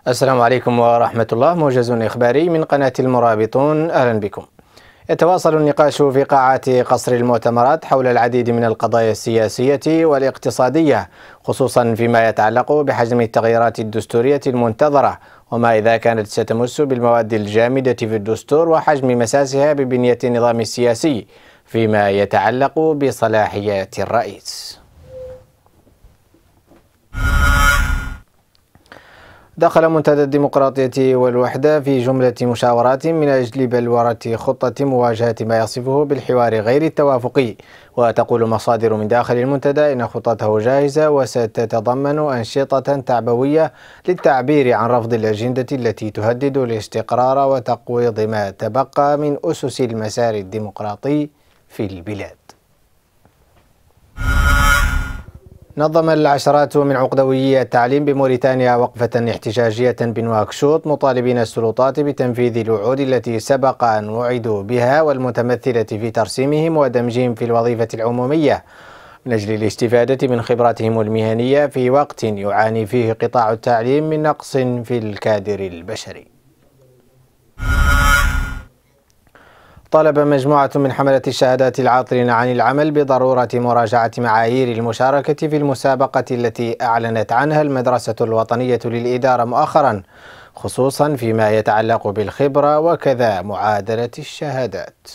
السلام عليكم ورحمة الله. موجز إخباري من قناة المرابطون، أهلا بكم. يتواصل النقاش في قاعات قصر المؤتمرات حول العديد من القضايا السياسية والاقتصادية، خصوصا فيما يتعلق بحجم التغييرات الدستورية المنتظرة، وما إذا كانت ستمس بالمواد الجامدة في الدستور وحجم مساسها ببنية النظام السياسي فيما يتعلق بصلاحيات الرئيس. دخل منتدى الديمقراطية والوحدة في جملة مشاورات من أجل بلورة خطة مواجهة ما يصفه بالحوار غير التوافقي، وتقول مصادر من داخل المنتدى إن خطته جاهزة وستتضمن أنشطة تعبوية للتعبير عن رفض الأجندة التي تهدد الاستقرار وتقويض ما تبقى من أسس المسار الديمقراطي في البلاد. نظم العشرات من عقدويي التعليم بموريتانيا وقفة احتجاجية بنواكشوط، مطالبين السلطات بتنفيذ الوعود التي سبق أن وعدوا بها والمتمثلة في ترسيمهم ودمجهم في الوظيفة العمومية من أجل الاستفادة من خبراتهم المهنية في وقت يعاني فيه قطاع التعليم من نقص في الكادر البشري. طالب مجموعة من حملة الشهادات العاطلين عن العمل بضرورة مراجعة معايير المشاركة في المسابقة التي أعلنت عنها المدرسة الوطنية للإدارة مؤخرا، خصوصا فيما يتعلق بالخبرة وكذا معادلة الشهادات.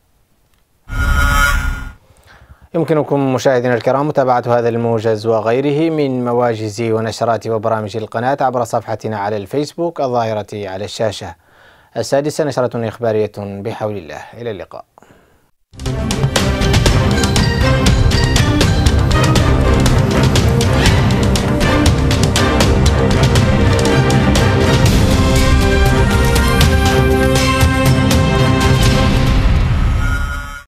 يمكنكم مشاهدينا الكرام متابعة هذا الموجز وغيره من مواجز ونشرات وبرامج القناة عبر صفحتنا على الفيسبوك الظاهرة على الشاشة. 6 نشرة إخبارية بحول الله. إلى اللقاء.